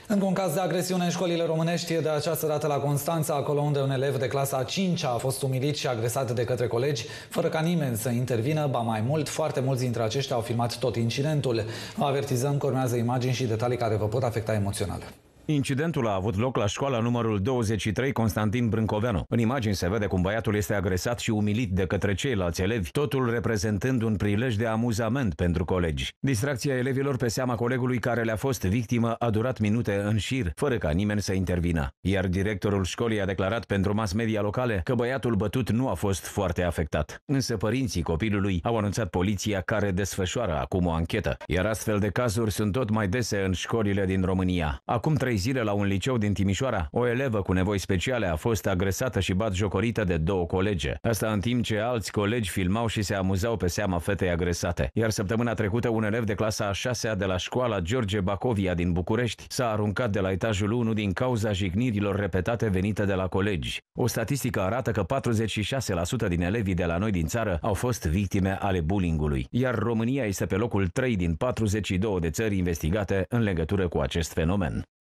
Încă un caz de agresiune în școlile românești, de această dată la Constanța, acolo unde un elev de clasa a 5-a a fost umilit și agresat de către colegi, fără ca nimeni să intervină, ba mai mult, foarte mulți dintre aceștia au filmat tot incidentul. Vă avertizăm că urmează imagini și detalii care vă pot afecta emoțional. Incidentul a avut loc la școala numărul 23 Constantin Brâncoveanu. În imagini se vede cum băiatul este agresat și umilit de către ceilalți elevi, totul reprezentând un prilej de amuzament pentru colegi. Distracția elevilor pe seama colegului care le-a fost victimă a durat minute în șir, fără ca nimeni să intervină. Iar directorul școlii a declarat pentru mass media locale că băiatul bătut nu a fost foarte afectat. Însă părinții copilului au anunțat poliția, care desfășoară acum o anchetă. Iar astfel de cazuri sunt tot mai dese în școlile din România. Acum 3 zile, la un liceu din Timișoara, o elevă cu nevoi speciale a fost agresată și batjocorită de 2 colege. Asta în timp ce alți colegi filmau și se amuzau pe seama fetei agresate. Iar săptămâna trecută, un elev de clasa a 6-a de la școala George Bacovia din București s-a aruncat de la etajul 1 din cauza jignirilor repetate venite de la colegi. O statistică arată că 46% din elevii de la noi din țară au fost victime ale bullyingului, iar România este pe locul 3 din 42 de țări investigate în legătură cu acest fenomen.